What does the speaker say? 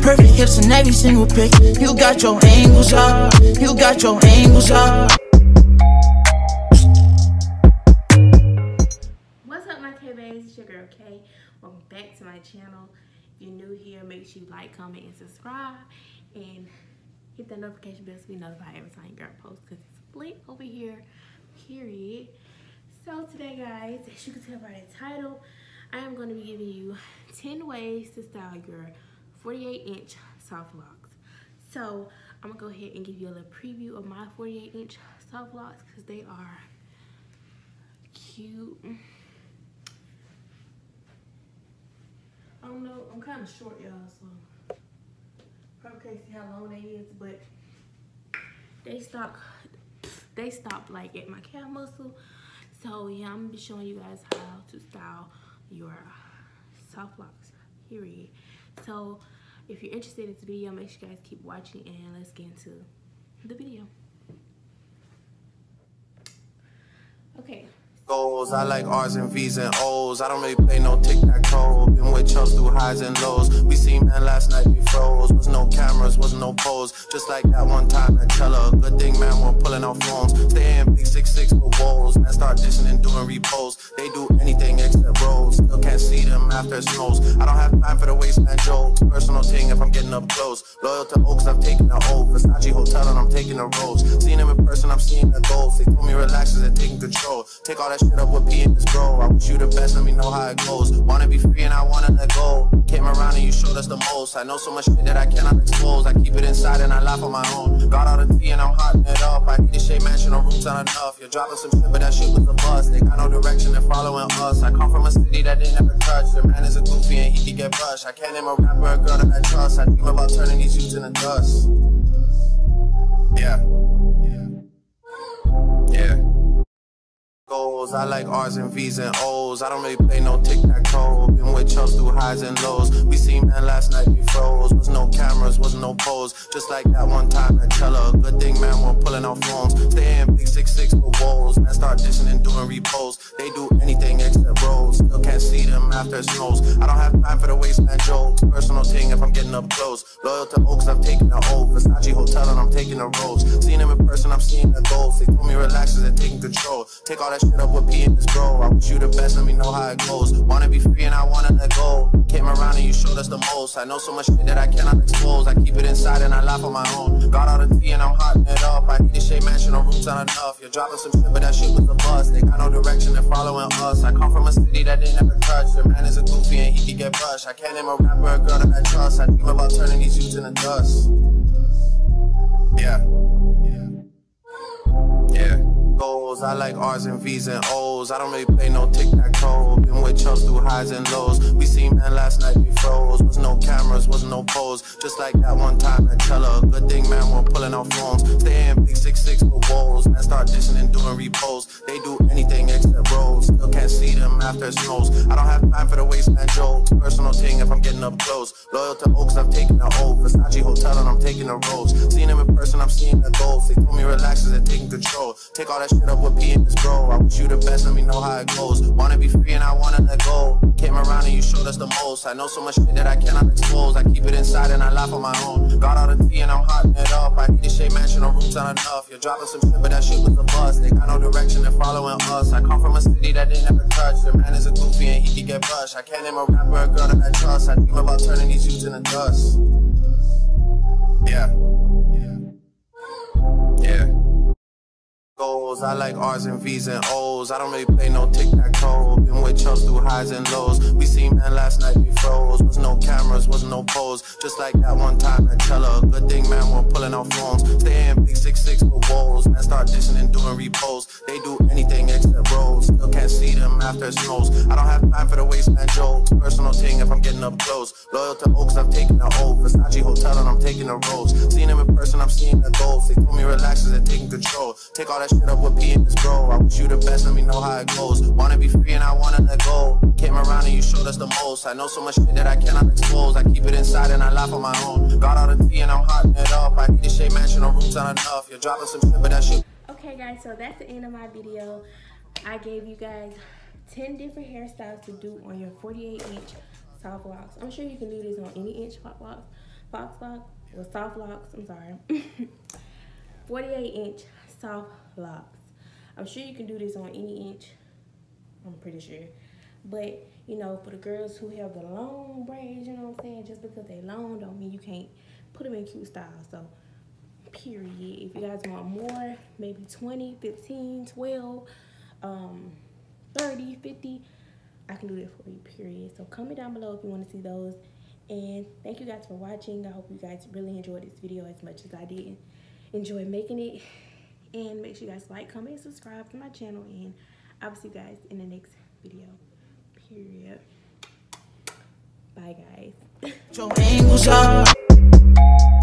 Perfect hips in every single pic. You got your angles up. You got your angles up. What's up, my K-Bays? It's your girl K. Welcome back to my channel. If you're new here, make sure you like, comment, and subscribe. And hit that notification bell to be notified every time your girl posts, because it's lit over here, period. So today, guys, as you can tell by the title, I am going to be giving you 10 ways to style your 48-inch soft locks. So I'm going to go ahead and give you a little preview of my 48-inch soft locks, because they are cute. I don't know, I'm kind of short, y'all, so probably can't see how long they is, but they stop like at my calf muscle. So yeah, I'm gonna be showing you guys how to style your soft locks, period. So if you're interested in this video, make sure you guys keep watching, and let's get into the video. Okay. Goals. I like R's and V's and O's. I don't really play no tic-tac-toe. Been with chumps through highs and lows. We seen man last night, we froze. Was no cameras, was no pose. Just like that one time at Teller. Good thing, man, we're pulling our phones. Stay in big 6'6" with woes. Man, start dissing and doing repos. They do anything except rolls. Still can't see them after it snows. I don't have time for the wasteland jokes. Personal thing if I'm getting up close. Loyal to Oaks, I've taken the oath. Versace Hotel and I'm taking the roads. Seeing them in person, I'm seeing the goals. They told me relax as they're taking control. Take all that shit up with P in this bro. I wish you the best, let me know how it goes. Wanna be free and I wanna let go. Came around and you showed us the most. I know so much shit that I cannot expose. I keep it inside and I laugh on my own. Got all the tea and I'm hotting it up. I need a shade mansion, no room's not enough. You're dropping some shit, but that shit was a bust. They got no direction, they're following us. I come from a city that they never touched. Your man is a goofy and he can get brushed. I can't name a rapper, a girl that I trust. I dream about turning these youths into dust. Yeah. Goals. I like R's and V's and O's. I don't really play no tic-tac-toe. Been with chumps through highs and lows. We seen man last night, we froze. Was no cameras, was no pose. Just like that one time at Teller. Good thing, man, we're pulling our phones. Stay in big 6'6" with woes. Man, start dissing and doing repos. They do anything except rolls. Still can't see them after it snows. I don't have time for the wasteland jokes. Personal thing if I'm getting up close. Loyal to Oaks, I've taken the oath. Versace Hotel and I'm taking the roads. Seeing them in person, I'm seeing the goals. They told me relax as they're taking control. Take all that shit up with P in this bro. I wish you the best, let me know how it goes. Wanna be free and I wanna let go. Came around and you showed us the most. I know so much shit that I cannot expose. I keep it inside and I laugh on my own. Got all the tea and I'm hotting it up. I need a shade mansion, no room's not enough. You're dropping some shit, but that shit was a bust. They got no direction, they're following us. I come from a city that they never touched. Your man is a goofy and he can get brushed. I can't name a rapper, a girl that I trust. I dream about turning these youths into dust. Yeah. Goals. I like R's and V's and O's. I don't really play no tic-tac-toe. Been with chumps through highs and lows. We seen man last night, we froze. Was no cameras, was no pose. Just like that one time at Teller. Good thing, man, we're pulling our phones. Stay in big 6'6" with woes. Man, start dissing and doing repos. They do anything except rolls. Still can't see them after it snows. I don't have time for the wasteland jokes. Personal thing if I'm getting up close. Loyal to Oaks, I've taken the oath. Versace Hotel and I'm taking the roads. Seeing them in person, I'm seeing the goals. They told me relax as they're taking control. Take all that shit up with P in this bro. I wish you the best, let me know how it goes. Wanna be free and I wanna let go. Came around and you showed us the most. I know so much shit that I cannot expose. I keep it inside and I laugh on my own. Got all the tea and I'm hotting it up. I need a shade mansion, no room's not enough. You're dropping some shit, but that shit was a bust. They got no direction, they're following us. I come from a city that they never touched. Your man is a goofy and he can get brushed. I can't name a rapper, a girl that I trust. I dream about turning these youths into dust. Yeah. Goals. I like R's and V's and O's. I don't really play no tic-tac-toe. Been with chumps through highs and lows. We seen man last night, we froze. Was no cameras, was no pose. Just like that one time at Teller. Good thing, man, we're pulling our phones. Stay in big 6'6" with woes. Man, start dissing and doing repos. They do anything except rolls. Still can't see them after it snows. I don't have time for the wasteland jokes. Personal thing if I'm getting up close. Loyal to Oaks, I've taken the oath. Versace Hotel and I'm taking the roads. Seeing them in person, I'm seeing the goals. They told me relax as they're taking control. Take all that shit up with P in this bro. I wish you the best, let me know how it goes. Wanna be free and I wanna let go. Came around and you showed us the most. I know so much shit that I cannot expose. I keep it inside and I laugh on my own. Got all the tea and I'm hotting it up. I need a shade mansion, no room's not enough. You're dropping some shit, but that shit. Okay guys, so that's the end of my video. I gave you guys 10 different hairstyles to do on your 48-inch soft locks. I'm sure you can do this on any inch soft locks. soft locks, I'm sorry. 48-inch soft locks. I'm sure you can do this on any inch, I'm pretty sure. But, you know, for the girls who have the long braids, you know what I'm saying? Just because they long don't mean you can't put them in cute style. So, period. If you guys want more, maybe 20, 15, 12, 30, 50, I can do that for you, period. So, comment down below if you want to see those. And thank you guys for watching. I hope you guys really enjoyed this video as much as I did enjoy making it. And make sure you guys like, comment, and subscribe to my channel. And I'll see you guys in the next video. Period. Bye, guys. Your angles up.